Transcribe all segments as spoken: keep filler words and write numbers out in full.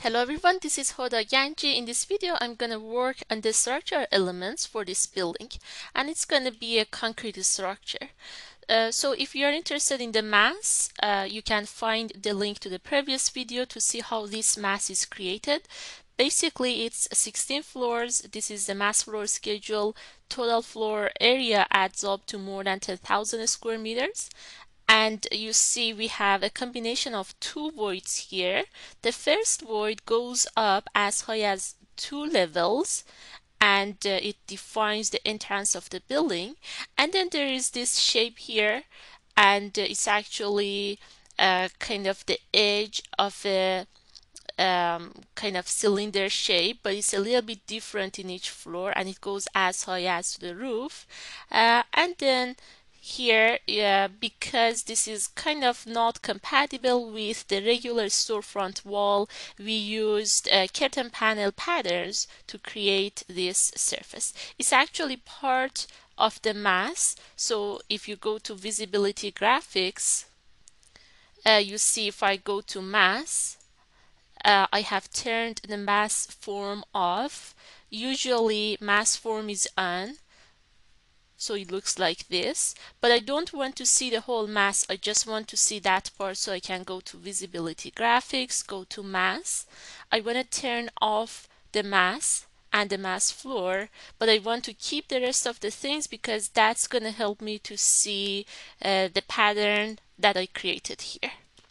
Hello everyone, this is Hoda Yanji. In this video, I'm going to work on the structural elements for this building, and it's going to be a concrete structure. Uh, so if you're interested in the mass, uh, you can find the link to the previous video to see how this mass is created. Basically, it's sixteen floors. This is the mass floor schedule. Total floor area adds up to more than ten thousand square meters. And you see we have a combination of two voids here. The first void goes up as high as two levels, and uh, it defines the entrance of the building. And then there is this shape here, and uh, it's actually uh, kind of the edge of a um, kind of cylinder shape, but it's a little bit different in each floor, and it goes as high as to the roof. Uh, and then here, yeah, because this is kind of not compatible with the regular storefront wall, we used uh, curtain panel patterns to create this surface. It's actually part of the mass. So if you go to visibility graphics, uh, you see if I go to mass, uh, I have turned the mass form off. Usually mass form is on, so it looks like this, but I don't want to see the whole mass. I just want to see that part, so I can go to visibility graphics, go to mass. I want to turn off the mass and the mass floor, but I want to keep the rest of the things because that's going to help me to see uh, the pattern that I created here.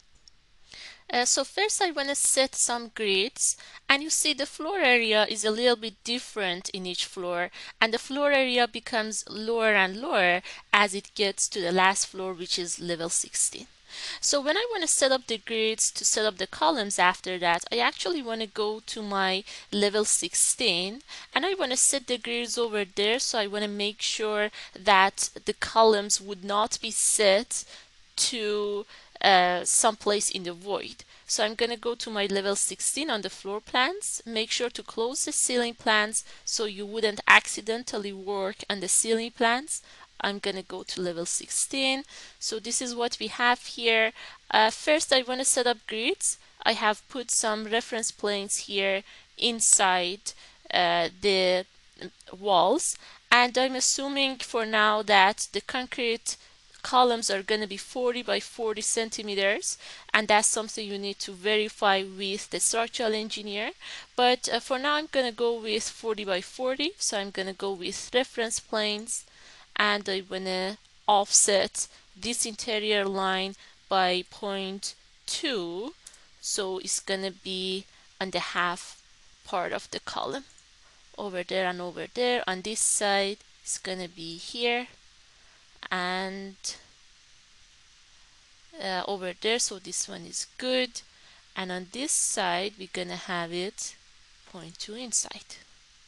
Uh, so first I want to set some grids, and you see the floor area is a little bit different in each floor, and the floor area becomes lower and lower as it gets to the last floor, which is level sixteen. So when I want to set up the grids to set up the columns after that, I actually want to go to my level sixteen, and I want to set the grids over there. So I want to make sure that the columns would not be set to uh, someplace in the void. So I'm going to go to my level sixteen on the floor plans. Make sure to close the ceiling plans so you wouldn't accidentally work on the ceiling plans. I'm going to go to level sixteen. So this is what we have here. Uh, first, I want to set up grids. I have put some reference planes here inside uh, the walls, and I'm assuming for now that the concrete columns are going to be forty by forty centimeters, and that's something you need to verify with the structural engineer. But uh, for now I'm going to go with forty by forty, so I'm going to go with reference planes, and I want to offset this interior line by zero point two, so it's going to be on the half part of the column, over there and over there. On this side it's going to be here and uh, over there, so this one is good, and on this side we're gonna have it zero point two inside.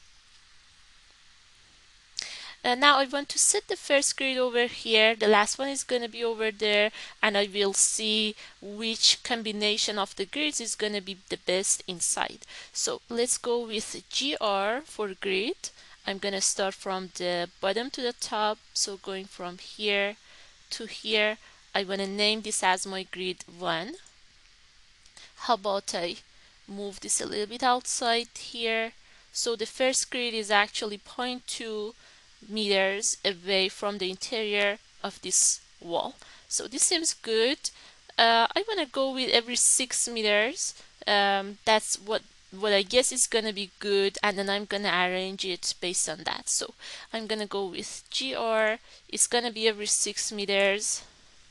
Uh, now I want to set the first grid over here, the last one is going to be over there, and I will see which combination of the grids is going to be the best inside. So let's go with G R for grid. I'm going to start from the bottom to the top, so going from here to here. I want to name this as my grid one. How about I move this a little bit outside here? So the first grid is actually zero point two meters away from the interior of this wall. So this seems good. Uh, I want to go with every six meters. Um, that's what what I guess is gonna be good, and then I'm gonna arrange it based on that. So I'm gonna go with G R. It's gonna be every six meters.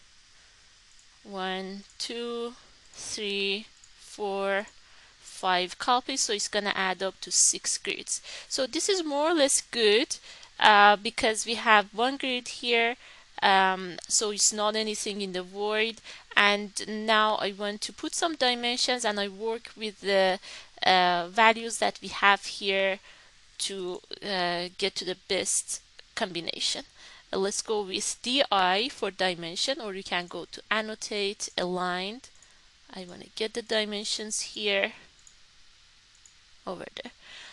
One, two, three, four, five copies. So it's gonna add up to six grids. So this is more or less good uh, because we have one grid here. Um, so it's not anything in the void, and now I want to put some dimensions, and I work with the uh, values that we have here to uh, get to the best combination. Uh, let's go with D I for dimension, or you can go to annotate, aligned. I want to get the dimensions here, over there.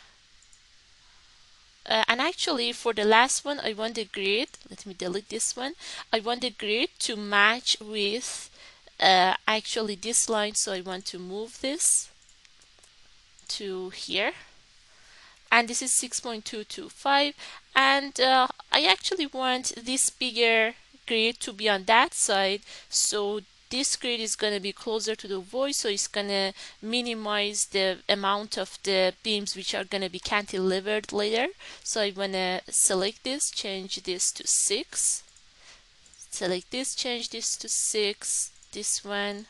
Uh, and actually for the last one I want the grid, let me delete this one, I want the grid to match with uh, actually this line, so I want to move this to here, and this is six point two two five, and uh, I actually want this bigger grid to be on that side, so this grid is going to be closer to the void, so it's going to minimize the amount of the beams which are going to be cantilevered later. So I want to select this, change this to six, select this, change this to six, this one,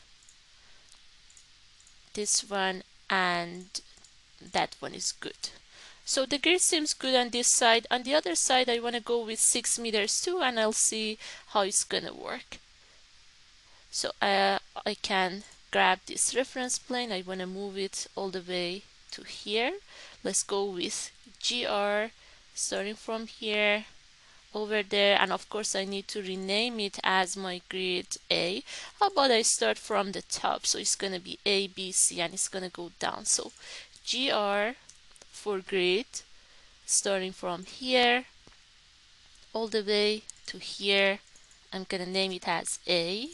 this one, and that one is good. So the grid seems good on this side. On the other side, I want to go with six meters too, and I'll see how it's gonna work. So uh, I can grab this reference plane. I want to move it all the way to here. Let's go with G R, starting from here over there, and of course I need to rename it as my grid A. How about I start from the top? So it's gonna be A, B, C, and it's gonna go down. So G R for grid, starting from here all the way to here. I'm gonna name it as A.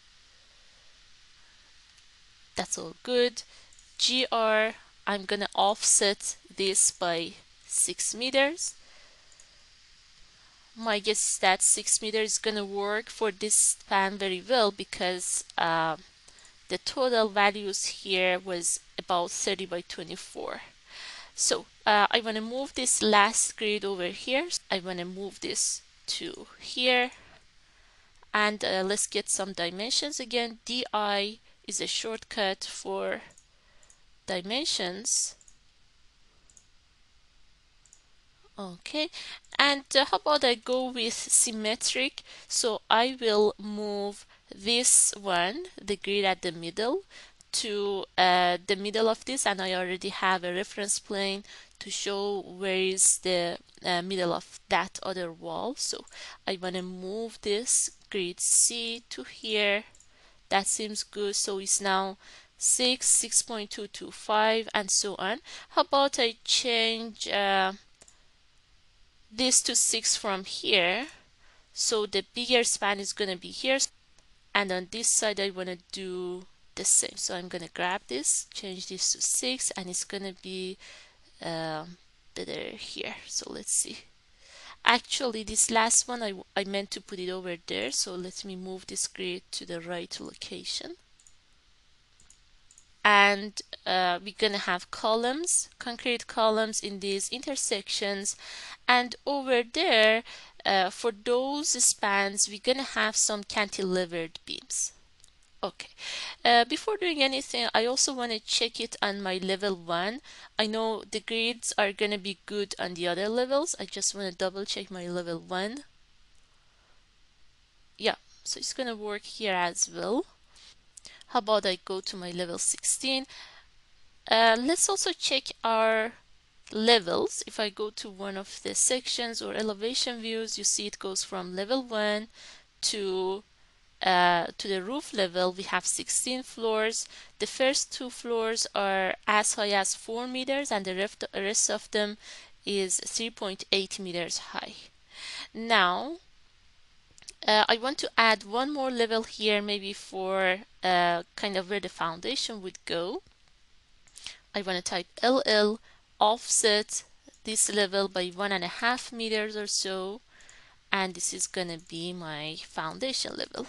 That's all good. G R, I'm gonna offset this by six meters. My guess is that six meters is gonna work for this span very well, because uh, the total values here was about thirty by twenty-four. So uh, I want to move this last grid over here. I want to move this to here, and uh, let's get some dimensions again. D I is a shortcut for dimensions. Okay, and uh, how about I go with symmetric? So I will move this one, the grid at the middle, to uh, the middle of this, and I already have a reference plane to show where is the uh, middle of that other wall. So I want to move this grid C to here. That seems good. So it's now six, six point two two five, and so on. How about I change uh, this to six from here? So the bigger span is going to be here, and on this side I want to do the same. So I'm going to grab this, change this to six, and it's going to be um, better here. So let's see. Actually, this last one I, I meant to put it over there, so let me move this grid to the right location. And uh, we're gonna have columns, concrete columns in these intersections, and over there uh, for those spans we're gonna have some cantilevered beams. Okay, uh, before doing anything, I also want to check it on my level one. I know the grids are gonna be good on the other levels. I just want to double check my level one. Yeah, so it's gonna work here as well. How about I go to my level sixteen? Uh, let's also check our levels. If I go to one of the sections or elevation views, you see it goes from level one to uh, to the roof level. We have sixteen floors. The first two floors are as high as four meters, and the rest, rest of them is three point eight meters high. Now uh, I want to add one more level here, maybe for uh, kind of where the foundation would go. I want to type L L, offset this level by one and a half meters or so, and this is gonna be my foundation level.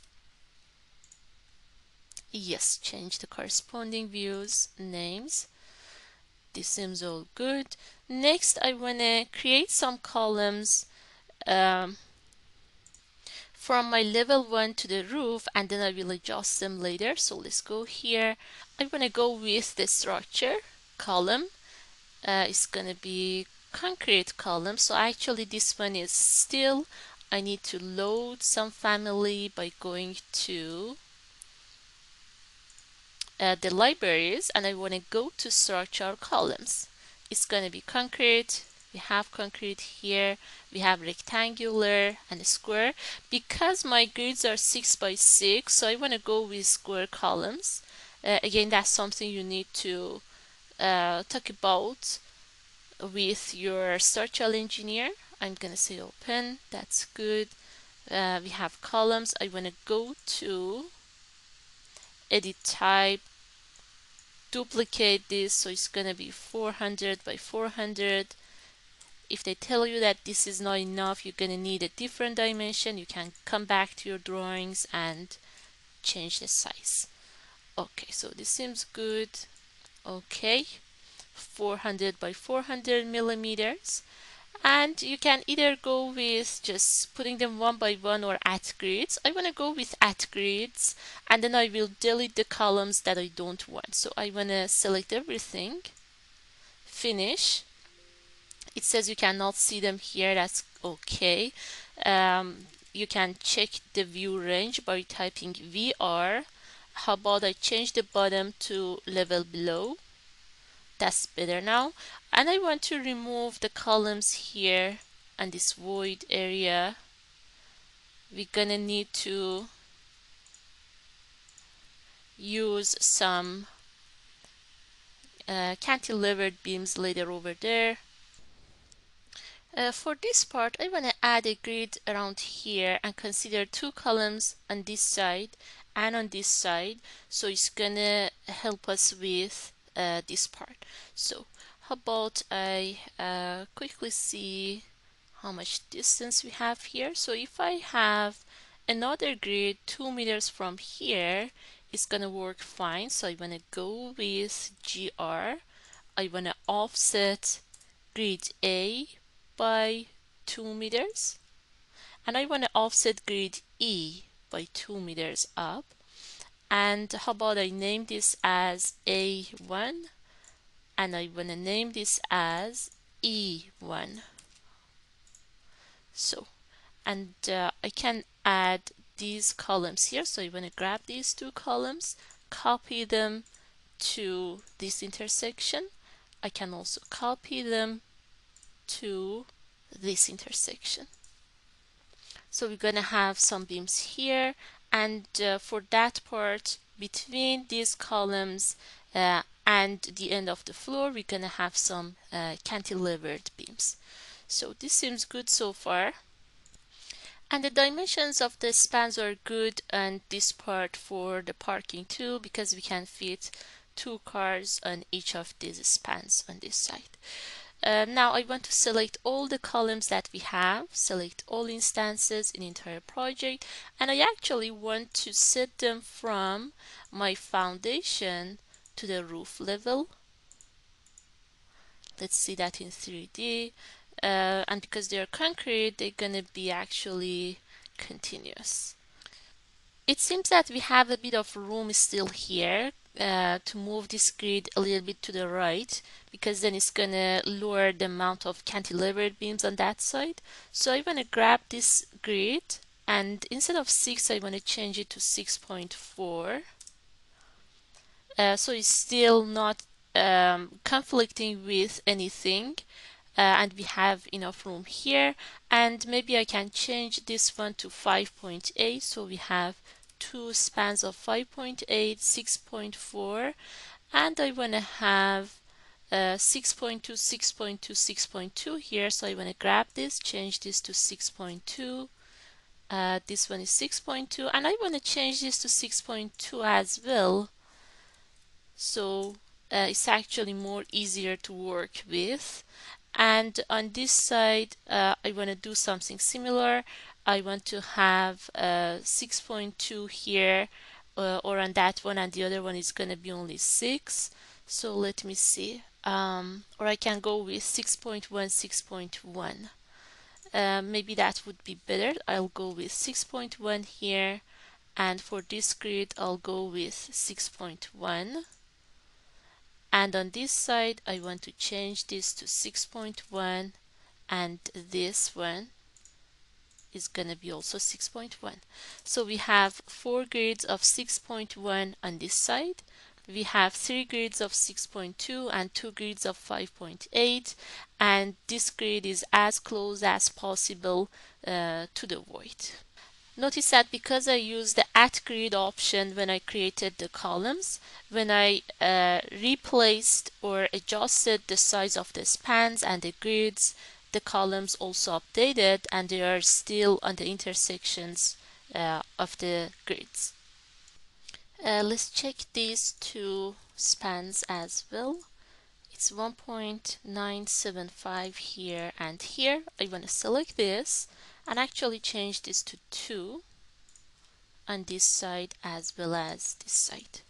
Yes, change the corresponding views names. This seems all good. Next, I want to create some columns um, from my level one to the roof, and then I will adjust them later. So let's go here. I want to go with the structure column. Uh, it's gonna be concrete column. So actually this one is still, I need to load some family by going to uh, the libraries, and I want to go to structure columns. It's gonna be concrete. We have concrete here. We have rectangular and square. Because my grids are six by six, so I want to go with square columns. Uh, again, that's something you need to uh, talk about with your structural engineer. I'm gonna say open. That's good. Uh, we have columns. I want to go to edit type, duplicate this, so it's gonna be four hundred by four hundred. If they tell you that this is not enough, you're gonna need a different dimension, you can come back to your drawings and change the size. Okay, so this seems good. Okay, four hundred by four hundred millimeters. And you can either go with just putting them one by one or at grids. I want to go with at grids, and then I will delete the columns that I don't want. So I want to select everything, finish. It says you cannot see them here, that's okay. Um, you can check the view range by typing V R. How about I change the bottom to level below? That's better now. And I want to remove the columns here and this void area. We're gonna need to use some uh, cantilevered beams later over there. Uh, for this part, I want to add a grid around here and consider two columns on this side and on this side, so it's gonna help us with uh, this part. So how about I uh, quickly see how much distance we have here. So if I have another grid two meters from here, it's gonna work fine. So I want to go with G R. I want to offset grid A by two meters, and I want to offset grid E by two meters up. And how about I name this as A one, and I want to name this as E one. So, and uh, I can add these columns here. So I want to grab these two columns, copy them to this intersection. I can also copy them to this intersection. So we're going to have some beams here, and uh, for that part between these columns uh, and the end of the floor, we're going to have some uh, cantilevered beams. So this seems good so far. And the dimensions of the spans are good, and this part for the parking too, because we can fit two cars on each of these spans on this side. Uh, now I want to select all the columns that we have, select all instances in entire project, and I actually want to set them from my foundation to the roof level. Let's see that in three D. Uh, and because they're concrete, they're gonna be actually continuous. It seems that we have a bit of room still here uh, to move this grid a little bit to the right, because then it's gonna lower the amount of cantilevered beams on that side. So I want to grab this grid, and instead of six, I want to change it to six point four. Uh, so it's still not um, conflicting with anything. Uh, and we have enough room here, and maybe I can change this one to five point eight, so we have two spans of five point eight, six point four, and I want to have uh, six point two, six point two, six point two here, so I want to grab this, change this to six point two. Uh, this one is six point two, and I want to change this to six point two as well, so uh, it's actually more easier to work with. And on this side, uh, I want to do something similar. I want to have uh, six point two here, uh, or on that one, and the other one is going to be only six. So let me see. Um, or I can go with six point one, six point one. Uh, maybe that would be better. I'll go with six point one here, and for this grid, I'll go with six point one. And on this side, I want to change this to six point one, and this one is going to be also six point one. So we have four grids of six point one on this side. We have three grids of six point two and two grids of five point eight, and this grid is as close as possible uh, to the void. Notice that because I used the at grid option when I created the columns, when I uh, replaced or adjusted the size of the spans and the grids, the columns also updated, and they are still on the intersections uh, of the grids. Uh, let's check these two spans as well. It's one point nine seven five here and here. I want to select this and actually change this to two on this side as well as this side.